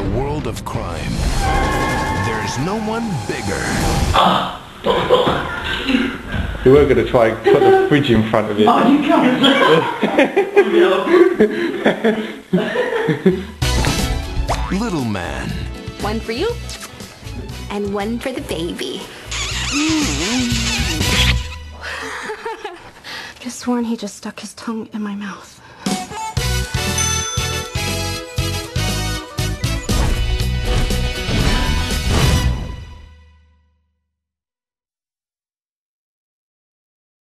world of crime, there's no one bigger. We were going to try and put the fridge in front of it. Oh, you can't. Little man. One for you, and one for the baby. Just sworn he just stuck his tongue in my mouth.